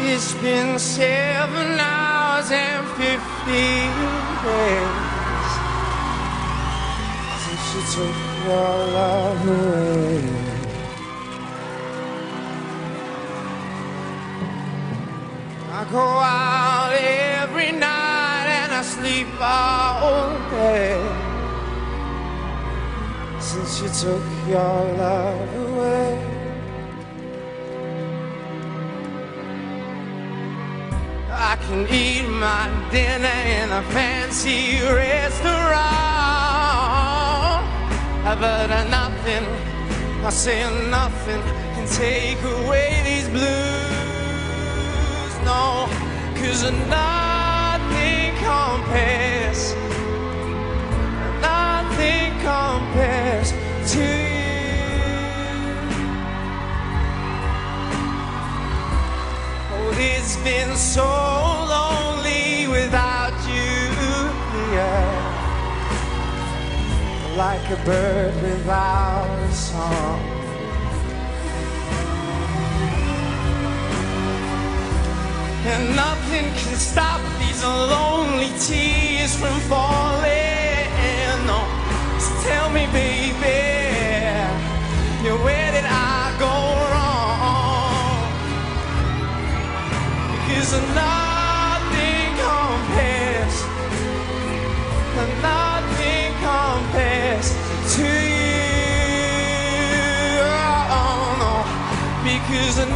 It's been 7 hours and 15 days since you took your love away. I go out every night and I sleep all day since you took your love away. I can eat my dinner in a fancy restaurant, but nothing, I say nothing can take away these blues. No, 'cause nothing compares, nothing compares to you. Oh, it's been so lonely without you, yeah. Like a bird without a song. And nothing can stop these lonely tears from falling. No, so tell me, baby, yeah, where did I go wrong? Because nothing compares, nothing compares to you. Oh, no, because